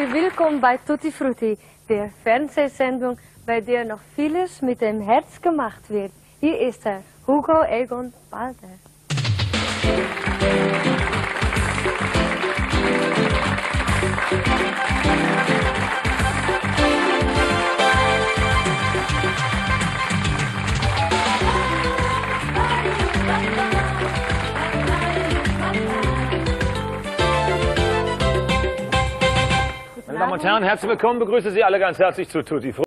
herzlich willkommen bei Tutti Frutti, der Fernsehsendung, bei der noch vieles mit dem Herz gemacht wird. Hier ist er, Hugo Egon Balder. Meine Damen und Herren, herzlich willkommen, begrüße Sie alle ganz herzlich zu Tutti Frutti.